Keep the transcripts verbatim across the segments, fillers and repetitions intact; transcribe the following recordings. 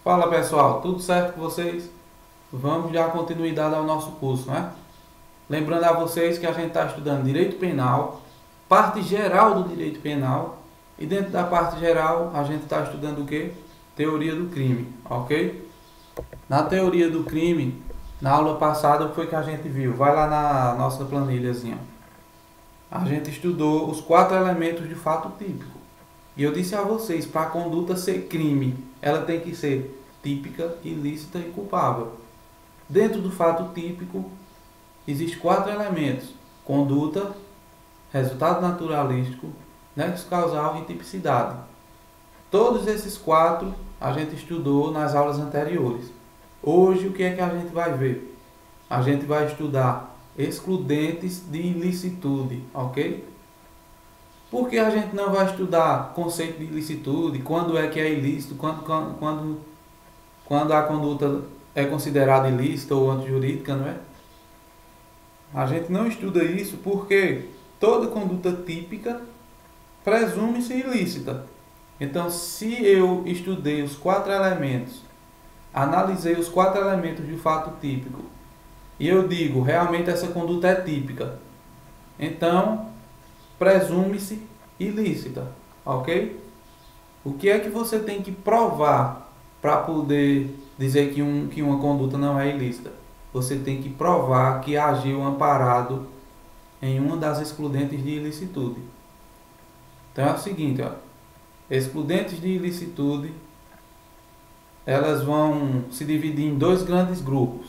Fala pessoal, tudo certo com vocês? Vamos dar continuidade ao nosso curso, né? Lembrando a vocês que a gente está estudando Direito Penal, parte geral do Direito Penal, e dentro da parte geral a gente está estudando o que? Teoria do crime, ok? Na teoria do crime, na aula passada, o que foi que a gente viu? Vai lá na nossa planilhazinha. A gente estudou os quatro elementos de fato típico. E eu disse a vocês, para a conduta ser crime, ela tem que ser típica, ilícita e culpável. Dentro do fato típico, existem quatro elementos: conduta, resultado naturalístico, nexo causal e tipicidade. Todos esses quatro a gente estudou nas aulas anteriores. Hoje, o que é que a gente vai ver? A gente vai estudar excludentes de ilicitude, ok? Por que a gente não vai estudar conceito de ilicitude, quando é que é ilícito, quando, quando, quando, quando a conduta é considerada ilícita ou antijurídica, não é? A gente não estuda isso porque toda conduta típica presume-se ilícita. Então, se eu estudei os quatro elementos, analisei os quatro elementos de fato típico, e eu digo, realmente essa conduta é típica, então presume-se ilícita, ok? O que é que você tem que provar para poder dizer que, um, que uma conduta não é ilícita? Você tem que provar que agiu amparado em uma das excludentes de ilicitude. Então é o seguinte, ó, excludentes de ilicitude, elas vão se dividir em dois grandes grupos.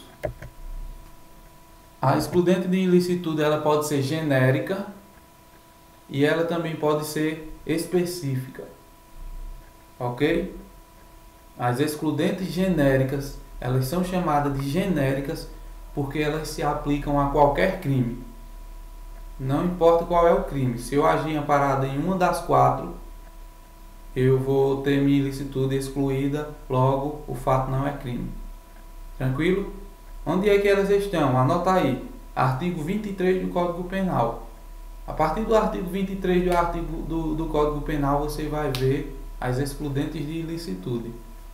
A excludente de ilicitude, ela pode ser genérica e ela também pode ser específica, ok? As excludentes genéricas, elas são chamadas de genéricas porque elas se aplicam a qualquer crime. Não importa qual é o crime. Se eu agir amparado em uma das quatro, eu vou ter minha ilicitude excluída, logo o fato não é crime. Tranquilo? Onde é que elas estão? Anota aí. Artigo vinte e três do Código Penal. A partir do artigo vinte e três do, artigo do, do Código Penal, você vai ver as excludentes de ilicitude.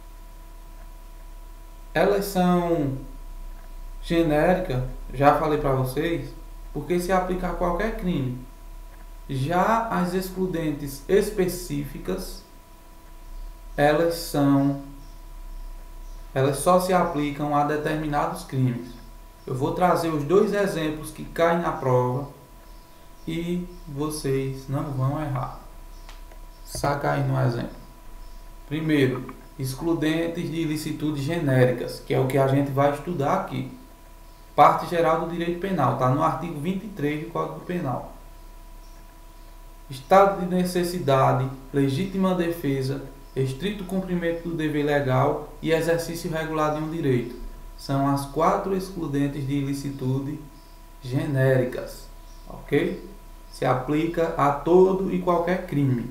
Elas são genéricas, já falei para vocês, porque se aplica a qualquer crime. Já as excludentes específicas, elas são, elas só se aplicam a determinados crimes. Eu vou trazer os dois exemplos que caem na prova e vocês não vão errar. Saca aí no exemplo. Primeiro, excludentes de ilicitude genéricas, que é o que a gente vai estudar aqui. Parte geral do direito penal, está no artigo vinte e três do Código Penal. Estado de necessidade, legítima defesa, estrito cumprimento do dever legal e exercício regular de um direito. São as quatro excludentes de ilicitude genéricas, ok? Se aplica a todo e qualquer crime.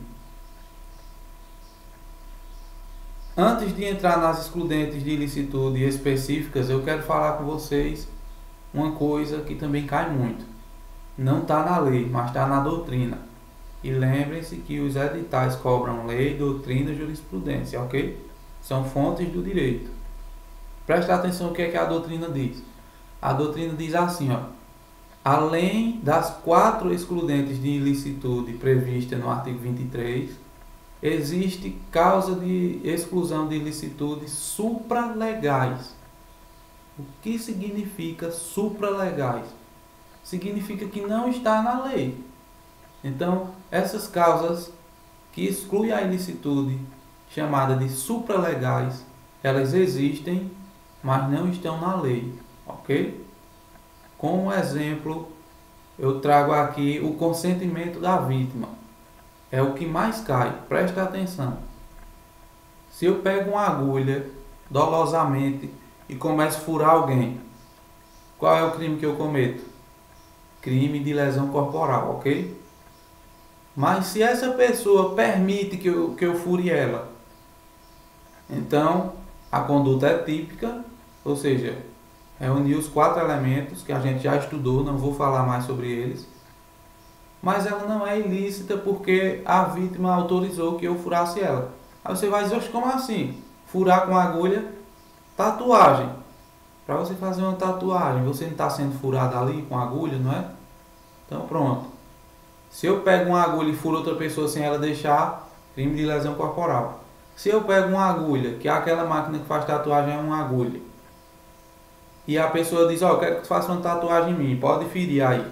Antes de entrar nas excludentes de ilicitude específicas, eu quero falar com vocês uma coisa que também cai muito. Não está na lei, mas está na doutrina. E lembrem-se que os editais cobram lei, doutrina e jurisprudência, ok? São fontes do direito. Presta atenção no que é que a doutrina diz. A doutrina diz assim, ó. Além das quatro excludentes de ilicitude previstas no artigo vinte e três, existe causa de exclusão de ilicitudes supralegais. O que significa supralegais? Significa que não está na lei. Então, essas causas que excluem a ilicitude, chamada de supralegais, elas existem, mas não estão na lei, ok? Como exemplo, eu trago aqui o consentimento da vítima. É o que mais cai, presta atenção. Se eu pego uma agulha dolosamente e começo a furar alguém, qual é o crime que eu cometo? Crime de lesão corporal, ok? Mas se essa pessoa permite que eu, que eu fure ela, então a conduta é típica, ou seja, reunir os quatro elementos que a gente já estudou, não vou falar mais sobre eles. Mas ela não é ilícita porque a vítima autorizou que eu furasse ela. Aí você vai dizer, como assim? furar com agulha, tatuagem. Para você fazer uma tatuagem, você não está sendo furado ali com agulha, não é? Então pronto. Se eu pego uma agulha e furo outra pessoa sem ela deixar, crime de lesão corporal. Se eu pego uma agulha, que é aquela máquina que faz tatuagem é uma agulha, e a pessoa diz, ó, oh, eu quero que tu faça uma tatuagem em mim, pode ferir aí.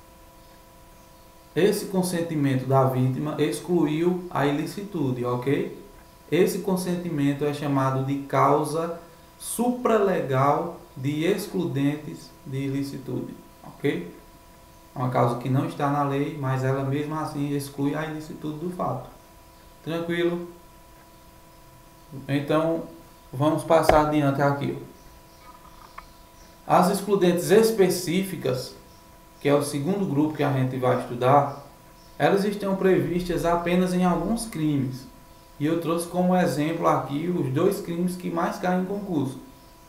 Esse consentimento da vítima excluiu a ilicitude, ok? Esse consentimento é chamado de causa supralegal de excludentes de ilicitude, ok? É uma causa que não está na lei, mas ela mesma assim exclui a ilicitude do fato. Tranquilo? Então, vamos passar adiante aqui. As excludentes específicas, que é o segundo grupo que a gente vai estudar, elas estão previstas apenas em alguns crimes. E eu trouxe como exemplo aqui os dois crimes que mais caem em concurso.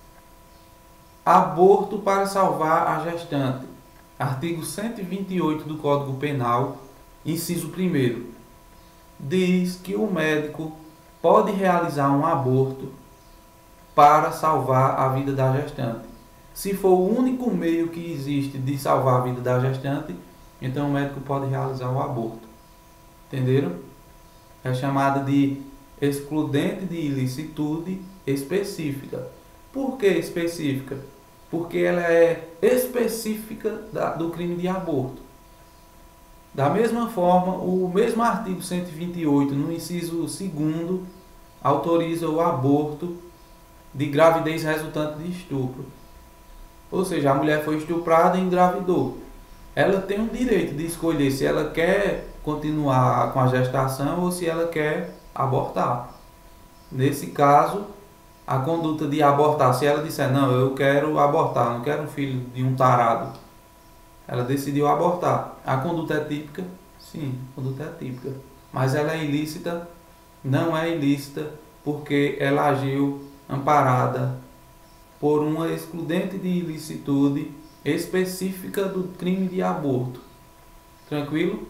Aborto para salvar a gestante. Artigo cento e vinte e oito do Código Penal, inciso primeiro, diz que o médico pode realizar um aborto para salvar a vida da gestante. Se for o único meio que existe de salvar a vida da gestante, então o médico pode realizar o aborto. Entenderam? É chamada de excludente de ilicitude específica. Por que específica? Porque ela é específica da, do crime de aborto. Da mesma forma, o mesmo artigo cento e vinte e oito, no inciso segundo, autoriza o aborto de gravidez resultante de estupro. Ou seja, a mulher foi estuprada e engravidou. Ela tem o direito de escolher se ela quer continuar com a gestação ou se ela quer abortar. Nesse caso, a conduta de abortar, se ela disser, não, eu quero abortar, não quero um filho de um tarado, ela decidiu abortar. A conduta é típica? Sim, a conduta é típica. Mas ela é ilícita? Não é ilícita, porque ela agiu amparada por uma excludente de ilicitude específica do crime de aborto. Tranquilo?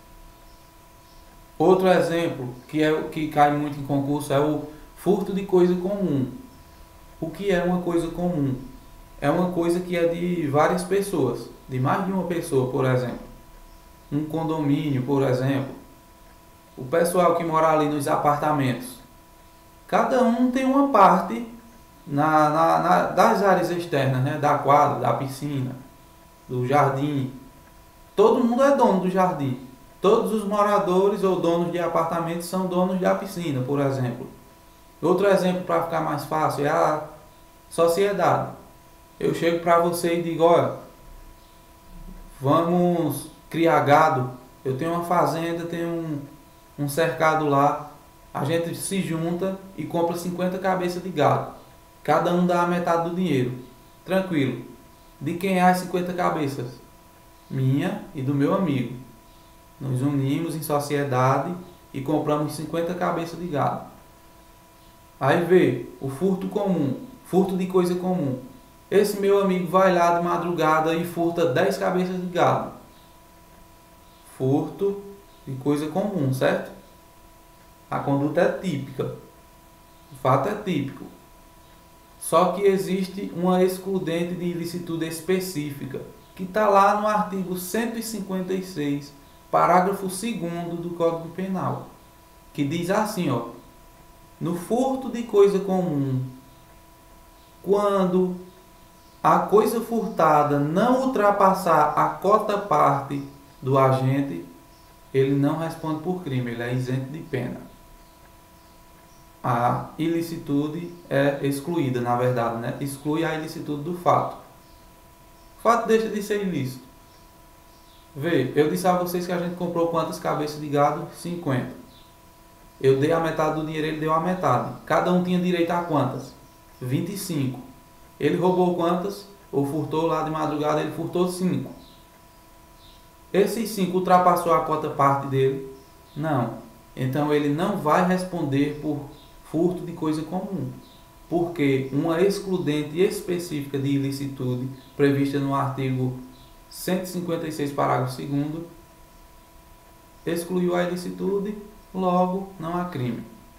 Outro exemplo que, é, que cai muito em concurso é o furto de coisa comum. O que é uma coisa comum? É uma coisa que é de várias pessoas, de mais de uma pessoa, por exemplo. Um condomínio, por exemplo. O pessoal que mora ali nos apartamentos. Cada um tem uma parte na, na, na, das áreas externas, né? Da quadra, da piscina, do jardim. Todo mundo é dono do jardim. Todos os moradores ou donos de apartamentos são donos da piscina, por exemplo. Outro exemplo para ficar mais fácil é a sociedade. Eu chego para você e digo, olha, vamos criar gado. Eu tenho uma fazenda, tenho um, um cercado lá. A gente se junta e compra cinquenta cabeças de gado. Cada um dá a metade do dinheiro. Tranquilo. De quem é as cinquenta cabeças? Minha e do meu amigo. Nos unimos em sociedade e compramos cinquenta cabeças de gado. Aí vê o furto comum, furto de coisa comum. Esse meu amigo vai lá de madrugada e furta dez cabeças de gado. Furto de coisa comum, certo? A conduta é típica. O fato é típico. Só que existe uma excludente de ilicitude específica, que está lá no artigo cento e cinquenta e seis, parágrafo segundo do Código Penal, que diz assim, ó, no furto de coisa comum, quando a coisa furtada não ultrapassar a cota parte do agente, ele não responde por crime, ele é isento de pena. A ilicitude é excluída, na verdade, né? Exclui a ilicitude do fato. O fato deixa de ser ilícito. Vê, eu disse a vocês que a gente comprou quantas cabeças de gado? cinquenta. Eu dei a metade do dinheiro, ele deu a metade. Cada um tinha direito a quantas? vinte e cinco. Ele roubou quantas? Ou furtou lá de madrugada, ele furtou cinco. Esses cinco ultrapassou a cota parte dele? Não. Então ele não vai responder por furto de coisa comum. Porque uma excludente específica de ilicitude, prevista no artigo cento e cinquenta e seis, parágrafo segundo, excluiu a ilicitude, logo não há crime.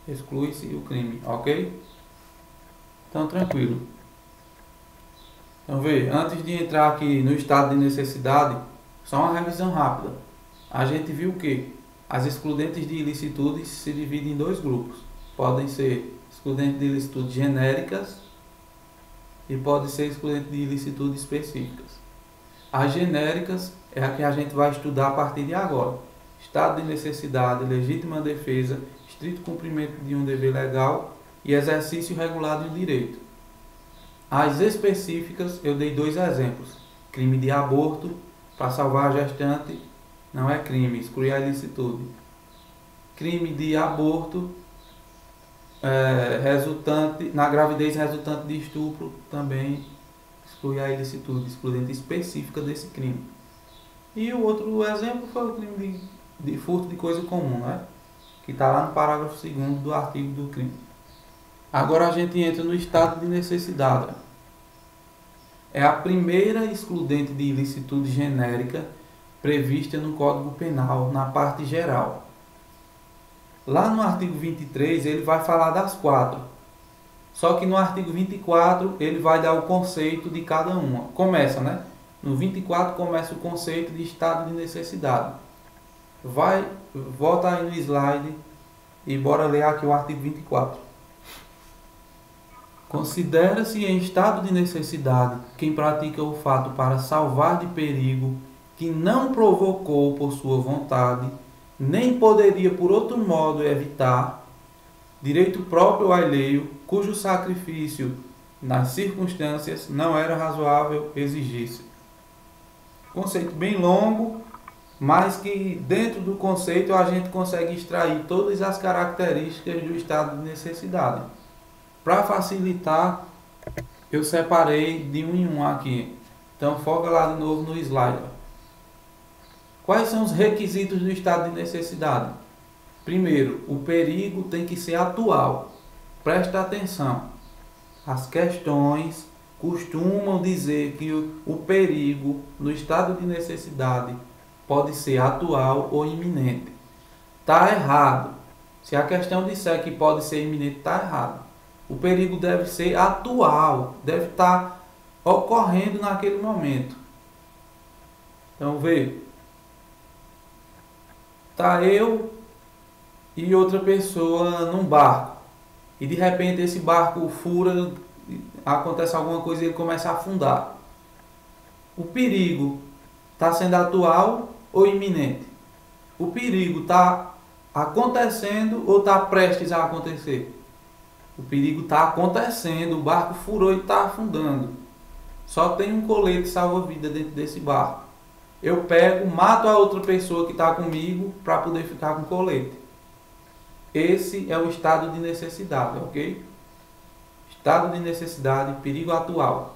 Exclui-se o crime, ok? Então, tranquilo. Então, vê, antes de entrar aqui no estado de necessidade, só uma revisão rápida. A gente viu que as excludentes de ilicitude se dividem em dois grupos. Podem ser excludentes de ilicitude genéricas e podem ser excludentes de ilicitude específicas. As genéricas é a que a gente vai estudar a partir de agora. Estado de necessidade, legítima defesa, estrito cumprimento de um dever legal e exercício regular de um direito. As específicas, eu dei dois exemplos. Crime de aborto, para salvar a gestante, não é crime, exclui a ilicitude. Crime de aborto, é, resultante, na gravidez resultante de estupro, também exclui a ilicitude, excludente específica desse crime. E o outro exemplo foi o crime de, de furto de coisa comum, né? Que está lá no parágrafo segundo do artigo do crime. Agora a gente entra no estado de necessidade. É a primeira excludente de ilicitude genérica prevista no Código Penal, na parte geral. Lá no artigo vinte e três ele vai falar das quatro. Só que no artigo vinte e quatro ele vai dar o conceito de cada uma. Começa, né? No vinte e quatro começa o conceito de estado de necessidade. Vai, volta aí no slide e bora ler aqui o artigo vinte e quatro. Considera-se em estado de necessidade quem pratica o fato para salvar de perigo que não provocou por sua vontade, nem poderia por outro modo evitar, direito próprio ou alheio, cujo sacrifício nas circunstâncias não era razoável exigir-se. Conceito bem longo, mas que dentro do conceito a gente consegue extrair todas as características do estado de necessidade. Para facilitar, eu separei de um em um aqui. Então foca lá de novo no slide. Quais são os requisitos do estado de necessidade? Primeiro, o perigo tem que ser atual. Presta atenção. As questões costumam dizer que o, o perigo no estado de necessidade pode ser atual ou iminente. Está errado. Se a questão disser que pode ser iminente, está errado. O perigo deve ser atual, deve estar ocorrendo naquele momento. Então, vê. Tá eu e outra pessoa num barco. E de repente esse barco fura, acontece alguma coisa e ele começa a afundar. O perigo está sendo atual ou iminente? O perigo está acontecendo ou está prestes a acontecer? O perigo está acontecendo, o barco furou e está afundando. Só tem um colete salva-vida dentro desse barco. Eu pego, mato a outra pessoa que está comigo para poder ficar com o colete. Esse é o estado de necessidade, ok? Estado de necessidade, perigo atual.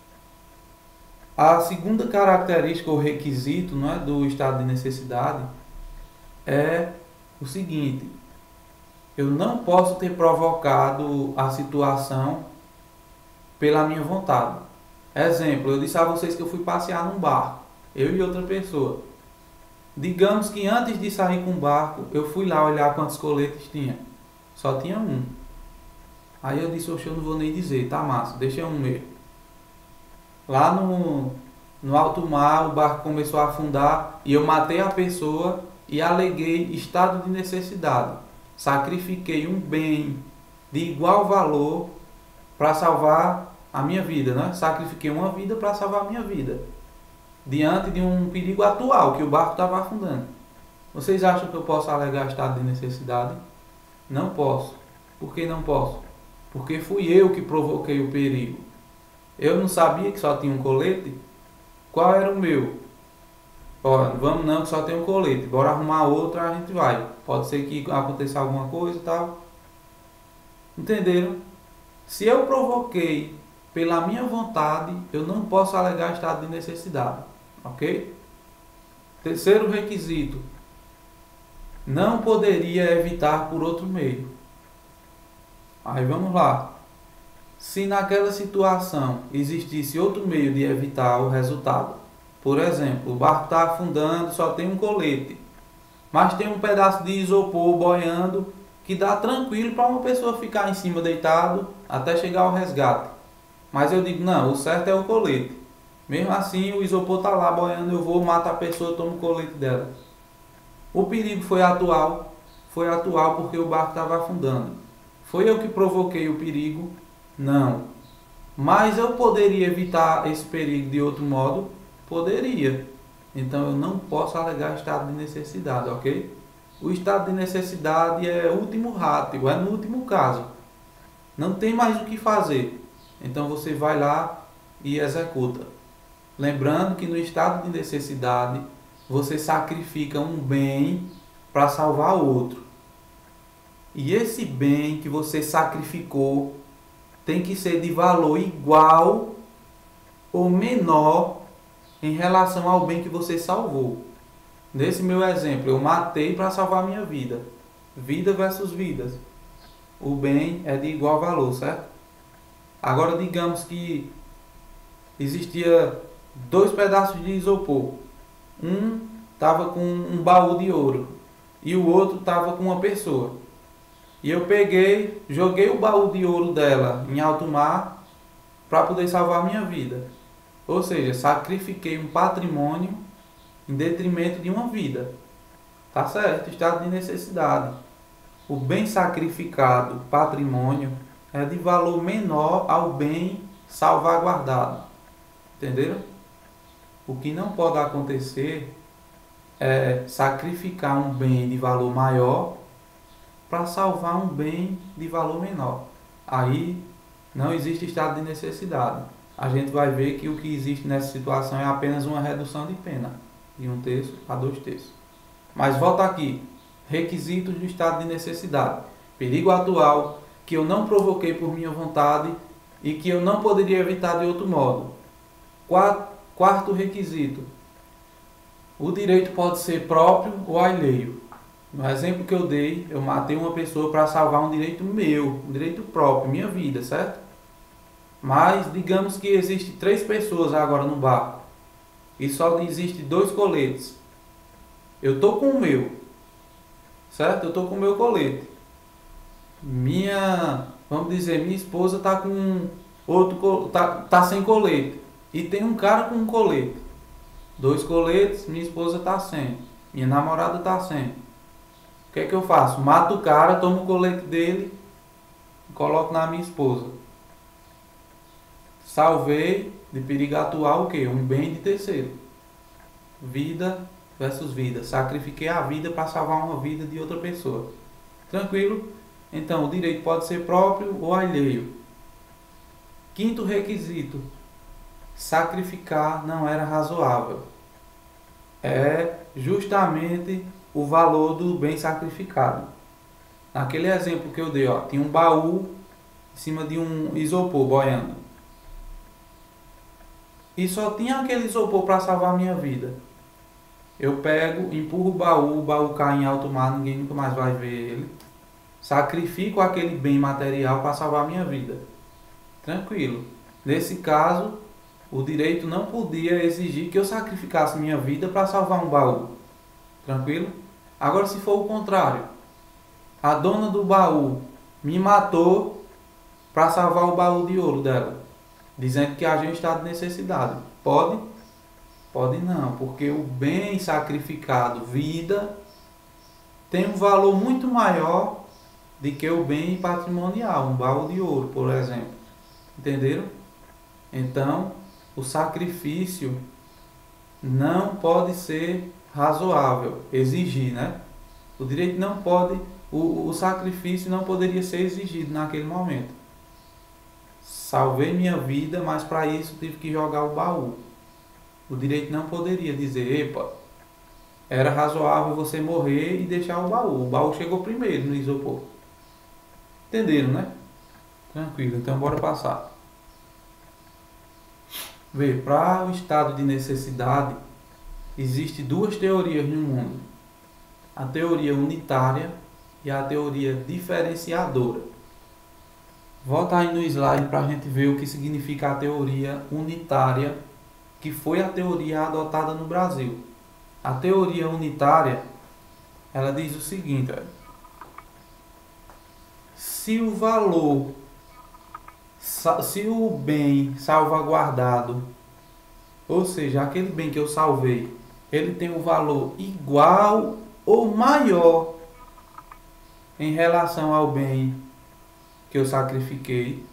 A segunda característica ou requisito, não é, do estado de necessidade é o seguinte: eu não posso ter provocado a situação pela minha vontade. Exemplo, eu disse a vocês que eu fui passear num barco, eu e outra pessoa. Digamos que antes de sair com o barco, eu fui lá olhar quantos coletes tinha. Só tinha um. Aí eu disse, oxe, eu não vou nem dizer, tá massa, deixa um mesmo. Lá no, no alto mar, o barco começou a afundar e eu matei a pessoa e aleguei estado de necessidade. Sacrifiquei um bem de igual valor para salvar a minha vida, né? Sacrifiquei uma vida para salvar a minha vida, diante de um perigo atual, que o barco estava afundando. Vocês acham que eu posso alegar estado de necessidade? Não posso. Por que não posso? Porque fui eu que provoquei o perigo. Eu não sabia que só tinha um colete? Qual era o meu? Ó, vamos não, que só tem um colete. Bora arrumar outro, a gente vai. Pode ser que aconteça alguma coisa e tal. Entenderam? Se eu provoquei pela minha vontade, eu não posso alegar estado de necessidade. Ok? Terceiro requisito: não poderia evitar por outro meio. Aí vamos lá. Se naquela situação existisse outro meio de evitar o resultado, por exemplo, o barco está afundando, só tem um colete, mas tem um pedaço de isopor boiando que dá tranquilo para uma pessoa ficar em cima deitado até chegar ao resgate. Mas eu digo, não, o certo é o colete. Mesmo assim, o isopor tá lá boiando, eu vou, mato a pessoa, tomo o colete dela. O perigo foi atual, foi atual porque o barco estava afundando. Foi eu que provoquei o perigo? Não. Mas eu poderia evitar esse perigo de outro modo? Poderia. Então eu não posso alegar estado de necessidade, ok? O estado de necessidade é o último rátulo, é no último caso. Não tem mais o que fazer. Então você vai lá e executa. Lembrando que no estado de necessidade, você sacrifica um bem para salvar outro. E esse bem que você sacrificou tem que ser de valor igual ou menor em relação ao bem que você salvou. Nesse meu exemplo, eu matei para salvar minha vida. Vida versus vidas. O bem é de igual valor, certo? Agora digamos que existia dois pedaços de isopor. Um estava com um baú de ouro e o outro estava com uma pessoa. E eu peguei, joguei o baú de ouro dela em alto mar para poder salvar minha vida. Ou seja, sacrifiquei um patrimônio em detrimento de uma vida. Tá certo? Estado de necessidade. O bem sacrificado, patrimônio, é de valor menor ao bem salvaguardado. Entenderam? O que não pode acontecer é sacrificar um bem de valor maior para salvar um bem de valor menor. Aí não existe estado de necessidade. A gente vai ver que o que existe nessa situação é apenas uma redução de pena, de um terço a dois terços. Mas volta aqui, requisitos do estado de necessidade. Perigo atual, que eu não provoquei por minha vontade e que eu não poderia evitar de outro modo. Quarto requisito, o direito pode ser próprio ou alheio. No exemplo que eu dei, eu matei uma pessoa para salvar um direito meu, um direito próprio, minha vida, certo? Mas digamos que existe três pessoas agora no barco e só existe dois coletes. Eu tô com o meu, certo? Eu tô com o meu colete. Minha, vamos dizer, minha esposa tá com outro, tá, tá sem colete e tem um cara com um colete. Dois coletes, minha esposa tá sem, minha namorada tá sem. O que é que eu faço? Mato o cara, tomo o colete dele e coloco na minha esposa. Salvei de perigo atual o quê? Um bem de terceiro. Vida versus vida. Sacrifiquei a vida para salvar uma vida de outra pessoa. Tranquilo? Então, o direito pode ser próprio ou alheio. Quinto requisito. Sacrificar não era razoável. É justamente o valor do bem sacrificado. Naquele exemplo que eu dei, ó, tinha um baú em cima de um isopor boiando. E só tinha aquele isopor para salvar a minha vida. Eu pego, empurro o baú, o baú cai em alto mar, ninguém nunca mais vai ver ele. Sacrifico aquele bem material para salvar a minha vida. Tranquilo. Nesse caso, o direito não podia exigir que eu sacrificasse minha vida para salvar um baú. Tranquilo? Agora, se for o contrário, a dona do baú me matou para salvar o baú de ouro dela, dizendo que agiu em estado de necessidade. Pode? Pode não, porque o bem sacrificado, vida, tem um valor muito maior do que o bem patrimonial, um baú de ouro, por exemplo. Entenderam? Então, o sacrifício não pode ser razoável, exigir, né? O direito não pode, o, o sacrifício não poderia ser exigido naquele momento. Salvei minha vida, mas para isso tive que jogar o baú. O direito não poderia dizer, epa, era razoável você morrer e deixar o baú. O baú chegou primeiro no isopor. Entenderam, né? Tranquilo, então bora passar. Vê, para o estado de necessidade, existem duas teorias no mundo. A teoria unitária e a teoria diferenciadora. Volta aí no slide para a gente ver o que significa a teoria unitária, que foi a teoria adotada no Brasil. A teoria unitária, ela diz o seguinte, ó, se o valor, se o bem salvaguardado, ou seja, aquele bem que eu salvei, ele tem um valor igual ou maior em relação ao bem que eu sacrifiquei,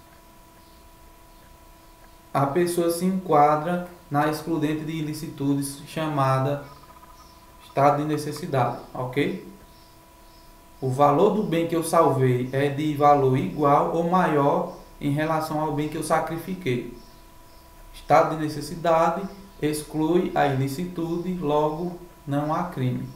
a pessoa se enquadra na excludente de ilicitudes chamada estado de necessidade, ok? O valor do bem que eu salvei é de valor igual ou maior em relação ao bem que eu sacrifiquei. Estado de necessidade exclui a ilicitude, logo não há crime.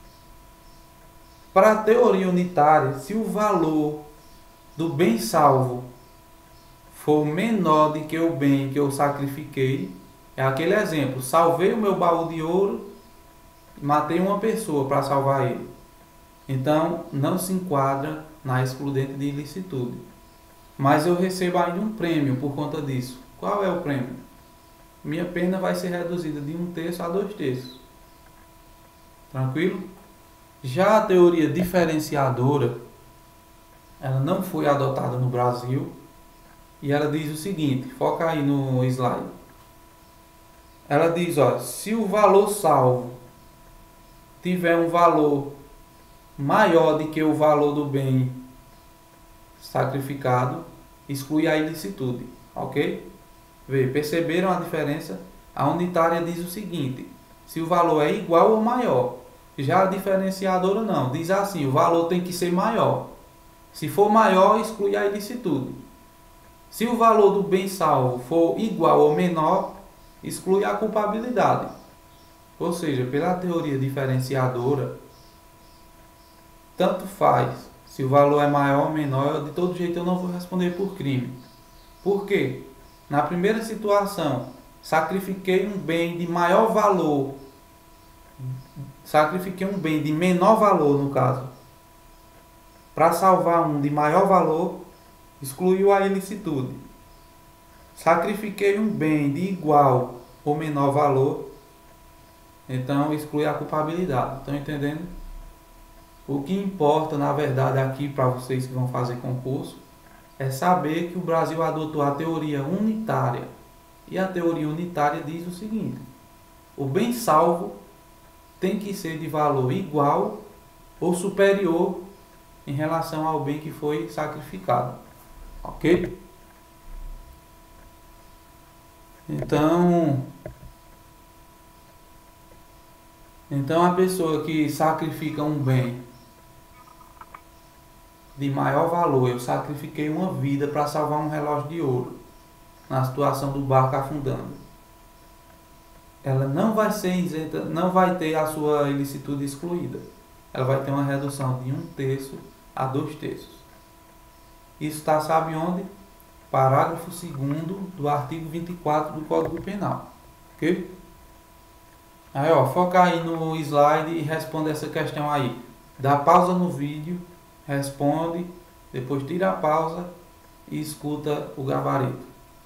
Para a teoria unitária, se o valor do bem salvo for menor do que o bem que eu sacrifiquei, é aquele exemplo, salvei o meu baú de ouro e matei uma pessoa para salvar ele. Então, não se enquadra na excludente de ilicitude. Mas eu recebo ainda um prêmio por conta disso. Qual é o prêmio? Minha pena vai ser reduzida de um terço a dois terços. Tranquilo? Já a teoria diferenciadora, ela não foi adotada no Brasil. E ela diz o seguinte, foca aí no slide. Ela diz, ó, se o valor salvo tiver um valor maior do que o valor do bem sacrificado, exclui a ilicitude, ok? Vê, perceberam a diferença? A unitária diz o seguinte, se o valor é igual ou maior. Já a diferenciadora não, diz assim, o valor tem que ser maior. Se for maior, exclui a ilicitude. Se o valor do bem salvo for igual ou menor, exclui a culpabilidade. Ou seja, pela teoria diferenciadora, tanto faz se o valor é maior ou menor, de todo jeito eu não vou responder por crime. Por quê? Na primeira situação, sacrifiquei um bem de maior valor, sacrifiquei um bem de menor valor, no caso, para salvar um de maior valor, excluiu a ilicitude. Sacrifiquei um bem de igual ou menor valor, então exclui a culpabilidade. Estão entendendo? O que importa, na verdade, aqui para vocês que vão fazer concurso, é saber que o Brasil adotou a teoria unitária. E a teoria unitária diz o seguinte: o bem salvo tem que ser de valor igual ou superior em relação ao bem que foi sacrificado. Ok? Então, então a pessoa que sacrifica um bem de maior valor, eu sacrifiquei uma vida para salvar um relógio de ouro, na situação do barco afundando, ela não vai ser isenta, não vai ter a sua ilicitude excluída. Ela vai ter uma redução de um terço a dois terços. Isso está, sabe onde? Parágrafo segundo do artigo vinte e quatro do Código Penal. Ok? Aí, ó, foca aí no slide e responde essa questão aí. Dá pausa no vídeo, responde, depois tira a pausa e escuta o gabarito.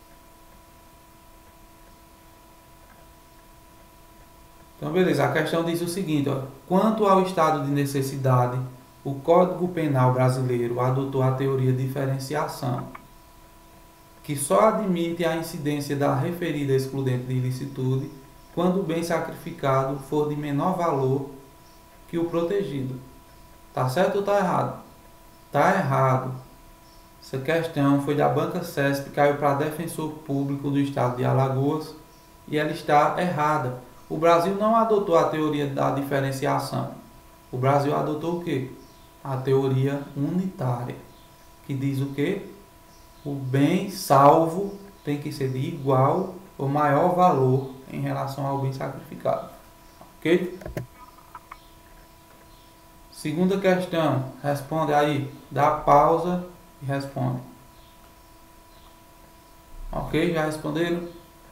Então, beleza, a questão diz o seguinte, ó, quanto ao estado de necessidade, o Código Penal brasileiro adotou a teoria de diferenciação, que só admite a incidência da referida excludente de ilicitude quando o bem sacrificado for de menor valor que o protegido. Tá certo ou tá errado? Tá errado. Essa questão foi da Banca CESP, caiu para Defensor Público do Estado de Alagoas e ela está errada. O Brasil não adotou a teoria da diferenciação. O Brasil adotou o quê? A teoria unitária, que diz o quê? O bem salvo tem que ser de igual ou maior valor em relação ao bem sacrificado. Ok? Segunda questão, responde aí, dá pausa e responde. Ok? Já responderam?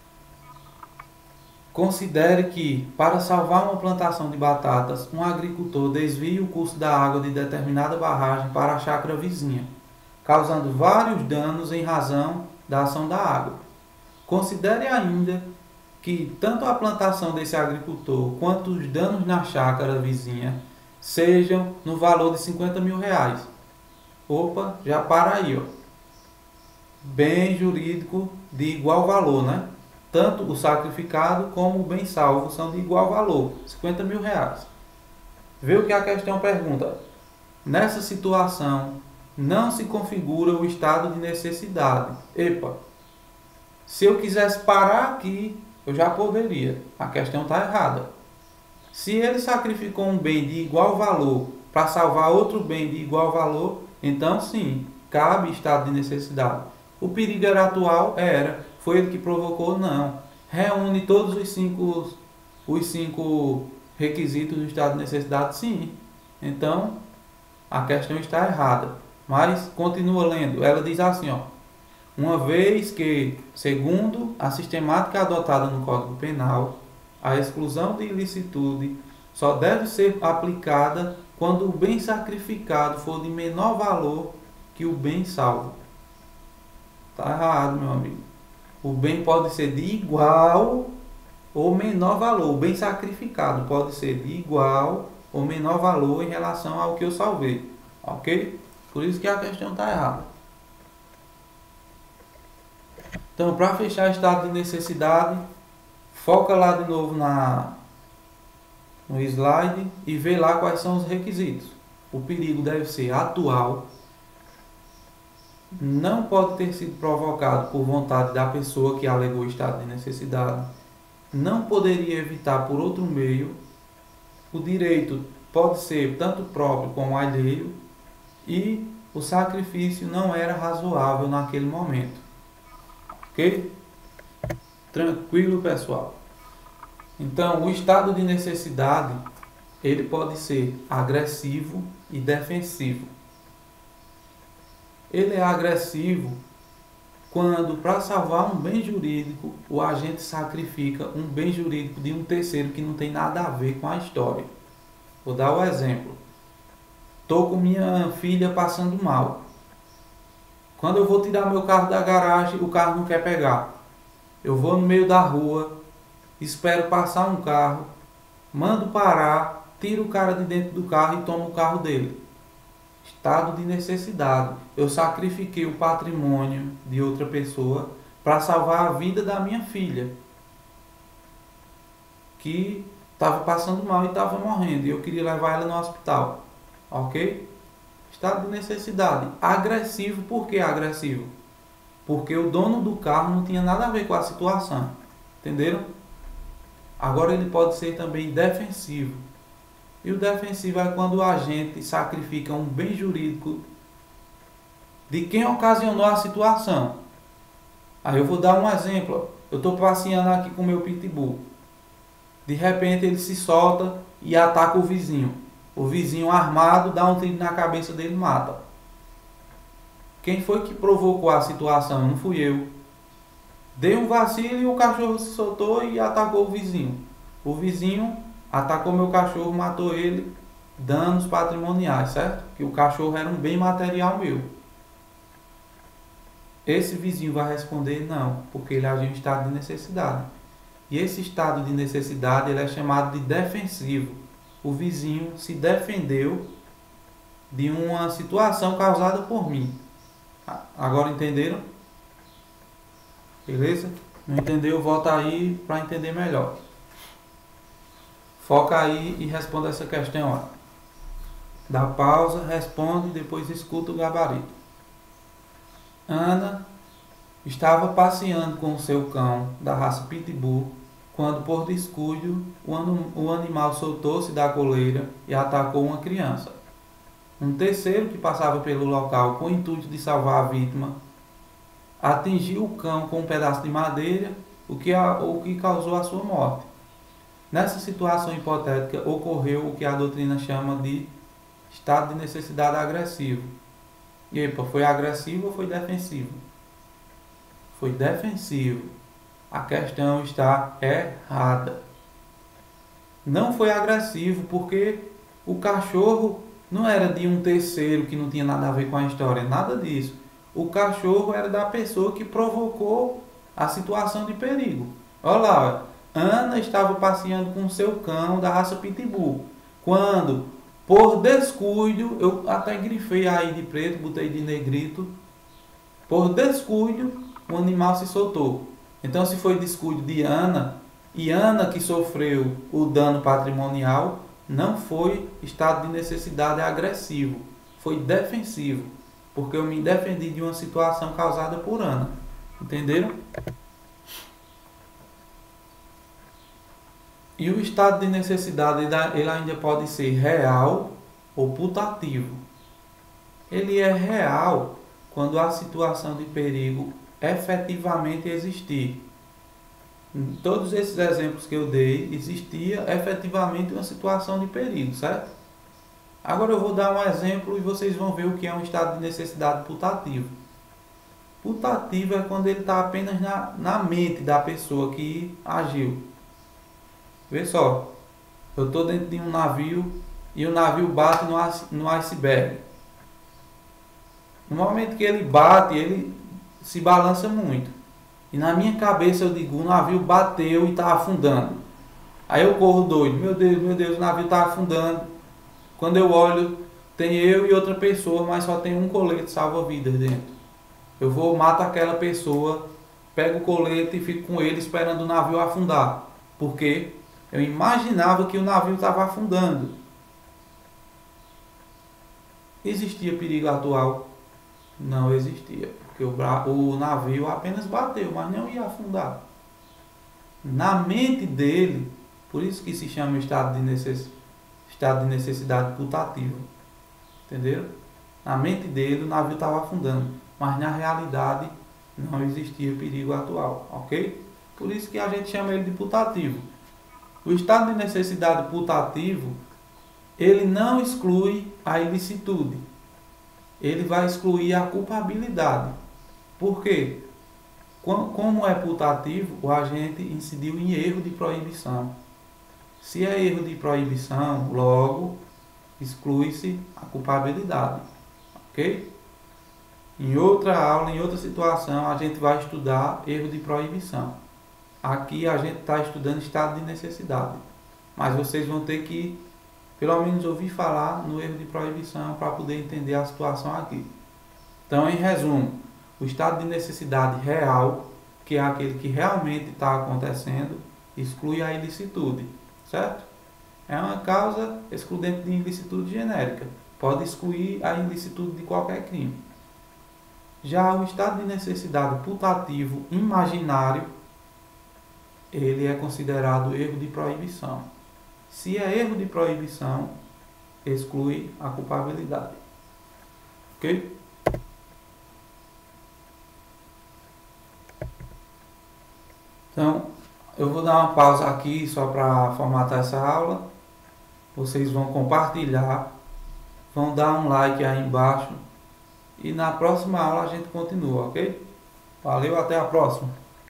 Considere que, para salvar uma plantação de batatas, um agricultor desvia o curso da água de determinada barragem para a chácara vizinha, causando vários danos em razão da ação da água. Considere ainda que tanto a plantação desse agricultor quanto os danos na chácara vizinha sejam no valor de cinquenta mil reais. Opa, já para aí, ó. Bem jurídico de igual valor, né? Tanto o sacrificado como o bem salvo são de igual valor, cinquenta mil reais. Vê o que a questão pergunta. Nessa situação, não se configura o estado de necessidade. Epa, se eu quisesse parar aqui, eu já poderia. A questão está errada. Se ele sacrificou um bem de igual valor para salvar outro bem de igual valor, então sim, cabe estado de necessidade. O perigo era atual? Era. Foi ele que provocou? Não. Reúne todos os cinco, os cinco requisitos do estado de necessidade? Sim. Então, a questão está errada. Mas, continua lendo. Ela diz assim, ó. Uma vez que, segundo a sistemática adotada no Código Penal, a exclusão de ilicitude só deve ser aplicada quando o bem sacrificado for de menor valor que o bem salvo. Está errado, meu amigo. O bem pode ser de igual ou menor valor. O bem sacrificado pode ser de igual ou menor valor em relação ao que eu salvei. Ok? Por isso que a questão está errada. Então, para fechar estado de necessidade, foca lá de novo na, no slide e vê lá quais são os requisitos. O perigo deve ser atual, não pode ter sido provocado por vontade da pessoa que alegou estado de necessidade, não poderia evitar por outro meio, o direito pode ser tanto próprio como alheio e o sacrifício não era razoável naquele momento. Ok? Tranquilo, pessoal? Então, o estado de necessidade, ele pode ser agressivo e defensivo. Ele é agressivo quando, para salvar um bem jurídico, o agente sacrifica um bem jurídico de um terceiro que não tem nada a ver com a história. Vou dar um exemplo. Estou com minha filha passando mal. Quando eu vou tirar meu carro da garagem, o carro não quer pegar. Eu vou no meio da rua, espero passar um carro, mando parar, tiro o cara de dentro do carro e tomo o carro dele. Estado de necessidade. Eu sacrifiquei o patrimônio de outra pessoa para salvar a vida da minha filha, que estava passando mal e estava morrendo, e eu queria levar ela no hospital. Ok? Estado de necessidade. Agressivo. Por que agressivo? Porque o dono do carro não tinha nada a ver com a situação. Entenderam? Agora ele pode ser também defensivo. E o defensivo é quando o agente sacrifica um bem jurídico de quem ocasionou a situação. Aí eu vou dar um exemplo. Eu estou passeando aqui com o meu pitbull. De repente ele se solta e ataca o vizinho. O vizinho armado dá um tiro na cabeça dele e mata. Quem foi que provocou a situação? Não fui eu. Dei um vacilo e o cachorro se soltou e atacou o vizinho. O vizinho atacou meu cachorro, matou ele, danos patrimoniais, certo? Que o cachorro era um bem material meu. Esse vizinho vai responder não, porque ele agiu em estado de necessidade. E esse estado de necessidade ele é chamado de defensivo. O vizinho se defendeu de uma situação causada por mim. Agora entenderam? Beleza? Não entendeu? Volta aí para entender melhor. Foca aí e responda essa questão. Ó. Dá pausa, responde e depois escuta o gabarito. Ana estava passeando com o seu cão da raça Pitbull quando, por descuido, o, an o animal soltou-se da coleira e atacou uma criança. Um terceiro que passava pelo local com o intuito de salvar a vítima atingiu o cão com um pedaço de madeira, o que, a, o que causou a sua morte. Nessa situação hipotética, ocorreu o que a doutrina chama de estado de necessidade agressivo. E epa, foi agressivo ou foi defensivo? Foi defensivo. A questão está errada. Não foi agressivo porque o cachorro não era de um terceiro que não tinha nada a ver com a história, nada disso. O cachorro era da pessoa que provocou a situação de perigo. Olha lá, Ana estava passeando com seu cão da raça Pitbull, quando, Por descuido, eu até grifei aí de preto, botei de negrito. Por descuido, o animal se soltou. Então, se foi descuido de Ana, e Ana que sofreu o dano patrimonial, não foi estado de necessidade agressivo, foi defensivo, porque eu me defendi de uma situação causada por Ana. Entenderam? E o estado de necessidade ele ainda pode ser real ou putativo. Ele é real quando a situação de perigo efetivamente existir. Em todos esses exemplos que eu dei, existia efetivamente uma situação de perigo, certo? Agora eu vou dar um exemplo e vocês vão ver o que é um estado de necessidade putativo. Putativo é quando ele está apenas na, na mente da pessoa que agiu. Vê só, eu estou dentro de um navio e o navio bate no, no iceberg. No momento que ele bate, ele se balança muito. E na minha cabeça eu digo, o navio bateu e está afundando. Aí eu corro doido, meu Deus, meu Deus, o navio está afundando. Quando eu olho, tem eu e outra pessoa, mas só tem um colete salva-vidas dentro. Eu vou, mato aquela pessoa, pego o colete e fico com ele esperando o navio afundar. Por quê? Eu imaginava que o navio estava afundando. Existia perigo atual? Não existia, porque o, o navio apenas bateu, mas não ia afundar. Na mente dele, por isso que se chama estado de, necess, estado de necessidade putativa. Entenderam? Na mente dele o navio estava afundando, mas na realidade não existia perigo atual, ok? Por isso que a gente chama ele de putativo. O estado de necessidade putativo, ele não exclui a ilicitude. Ele vai excluir a culpabilidade. Por quê? Como é putativo, o agente incidiu em erro de proibição. Se é erro de proibição, logo exclui-se a culpabilidade. Ok? Em outra aula, em outra situação, a gente vai estudar erro de proibição. Aqui a gente está estudando estado de necessidade. Mas vocês vão ter que, pelo menos, ouvir falar no erro de proibição para poder entender a situação aqui. Então, em resumo, o estado de necessidade real, que é aquele que realmente está acontecendo, exclui a ilicitude, certo? É uma causa excludente de ilicitude genérica. Pode excluir a ilicitude de qualquer crime. Já o estado de necessidade putativo imaginário, ele é considerado erro de proibição. Se é erro de proibição, exclui a culpabilidade. Ok? Então, eu vou dar uma pausa aqui só para formatar essa aula. Vocês vão compartilhar, vão dar um like aí embaixo e na próxima aula a gente continua, ok? Valeu, até a próxima!